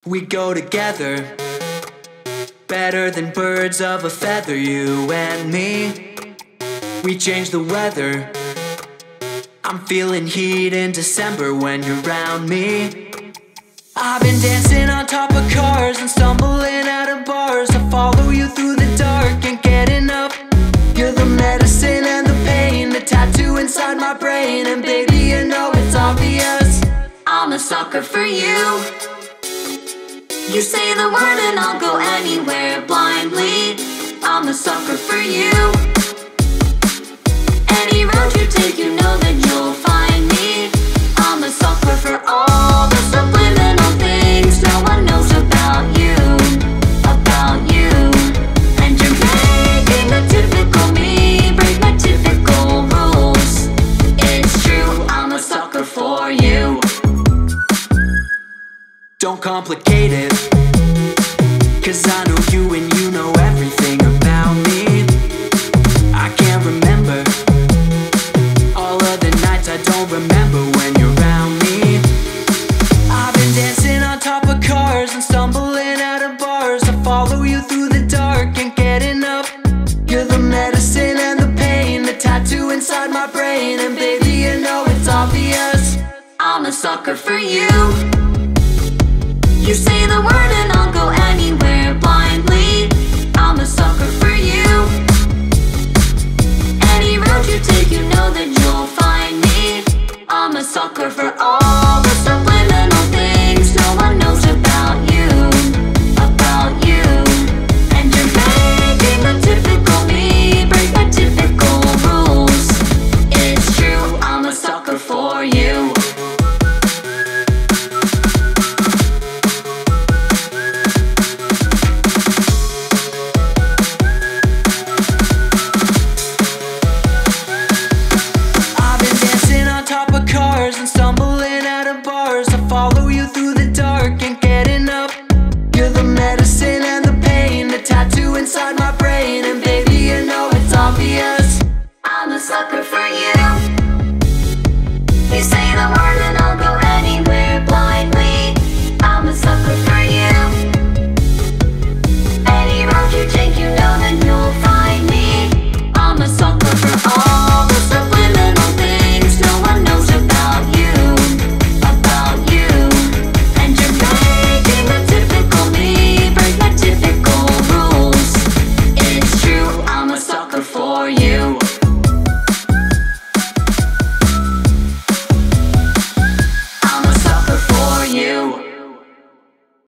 We go together, better than birds of a feather, you and me. We change the weather. I'm feeling heat in December when you're around me. I've been dancing on top of cars and stumbling out of bars. I follow you through the dark, ain't getting up. You're the medicine and the pain, the tattoo inside my brain. And baby, you know it's obvious, I'm a sucker for you. You say the word and I'll go anywhere blindly. I'm a sucker for you. Any road you take, you know that you'll find me. I'm a sucker for all the subliminal things no one knows about you, about you. And you're making the typical me break my typical rules. It's true, I'm a sucker for you. Don't complicate it, 'cause I know you and you know everything about me. I can't remember all of the nights I don't remember when you're around me. I've been dancing on top of cars and stumbling out of bars. I follow you through the dark, ain't getting up. You're the medicine and the pain, the tattoo inside my brain. And baby, you know it's obvious, I'm a sucker for you. You say the word and I'll go anywhere blindly. I'm a sucker for you. Any road you take, you know that you'll find me. I'm a sucker for